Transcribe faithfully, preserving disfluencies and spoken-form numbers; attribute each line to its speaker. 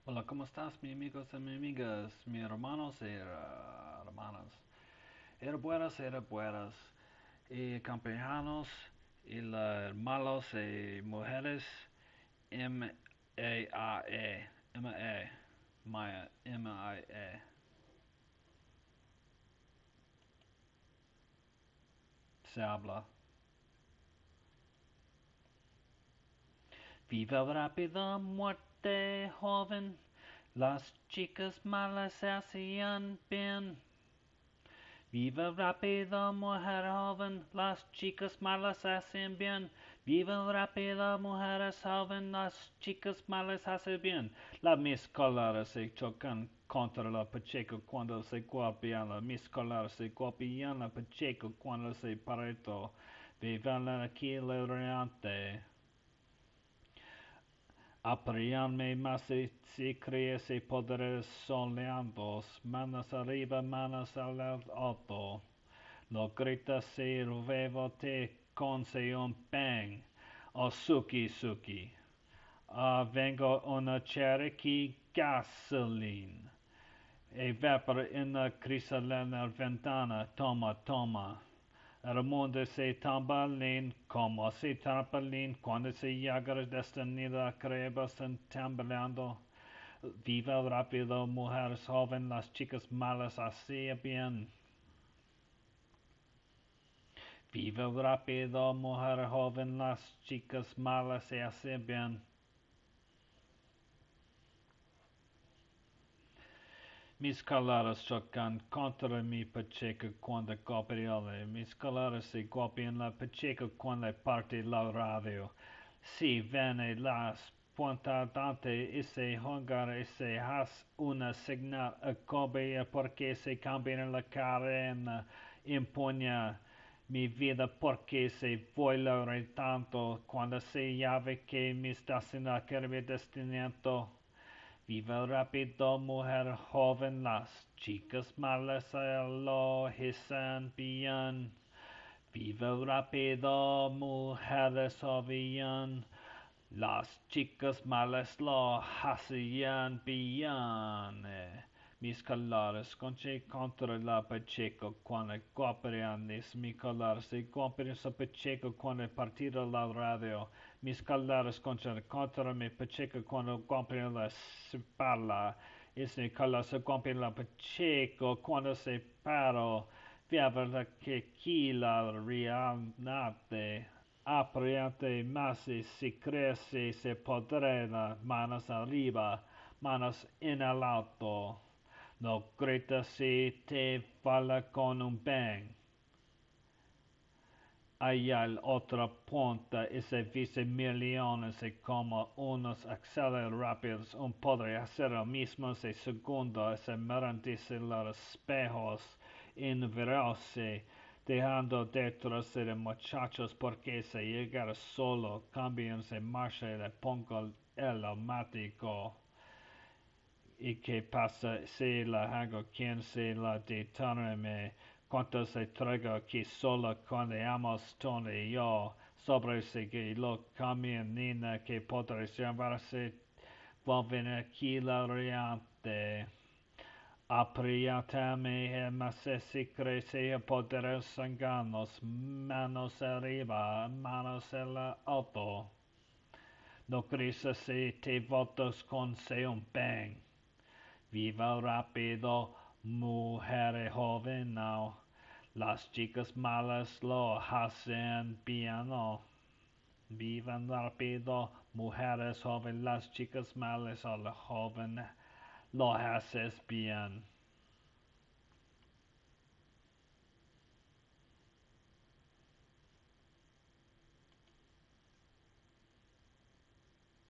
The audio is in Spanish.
Speaker 1: Hola, ¿cómo estás, mis amigos y mis amigas, mis hermanos y eh, hermanas? Herbueras y herbueras, y campeanos, y la hermanos y mujeres, M A A, M I A, Maya, M I A. Se habla. Viva rápido, muerte joven, las chicas malas se hacían bien. Viva rápido, mujer joven, las chicas malas hacen bien. Viva rápido, mujeres joven, las chicas malas hacen bien. Las mis colares se chocan contra la pacheco cuando se golpean. Las mis colares se golpean la pacheco cuando se pareto. Viva la aquí el reante. Apriarme más si, si crees y poderes soleados. Manos arriba, manos al alto. Lo grita si vevo te con se un bang. O suki suki. Ah, vengo una Cherokee gasoline. E vapor in la cristalina ventana. Toma, toma. El mundo se tambalin como se tambalin cuando se llega destinida crebas tambaleando. Viva rápido, mujeres joven, las chicas malas así bien. Viva rápido, mujer joven, las chicas malas se hacen bien. Mis colares chocan contra mi pacheco cuando copiole. Mis colares se copian la pacheco cuando parte la radio. Si viene las puntadante ese hongar ese has una señal a copia porque se cambia la cadena impuña mi vida porque se vuela tanto cuando se llave que mi estación que mi destinamiento. Viva rápido, mujer joven, las chicas malas lo hacen bien. Viva rápido, mujeres joven, las chicas malas lo hacían bien. Eh, Mis colores conche contra la pacheco cuando copian mis colores y copian su pacheco cuando partido la radio. Mis colores contra contra mi pacheco cuando copian la spalla. Es mi color se copian la pacheco cuando se paro. Viava la que qui la realmente apriete más si crece se podrá manos arriba, manos en el alto. No grita si te falla con un bang. Allá la otra punta ese vice millones y como unos aceleran rápidos un podría hacer lo mismo ese segundo ese mirándose los espejos en verse dejando detrás de muchachos porque se llega solo cambian se marcha y le pongo el automático y qué pasa si la hago quien se la determine cuánto se traigo aquí solo cuando amos Tony y yo sobre si que lo cambien nina que podrá llevarse vuelven aquí la riante apriátame más si crece poderes sanganos manos arriba manos en la alto no crees si te votos con se un bang. Viva rápido, mujer joven now. Las chicas malas lo hacen bien. No. Vivan rápido, mujeres jóvenes. Las chicas malas o la joven lo haces bien.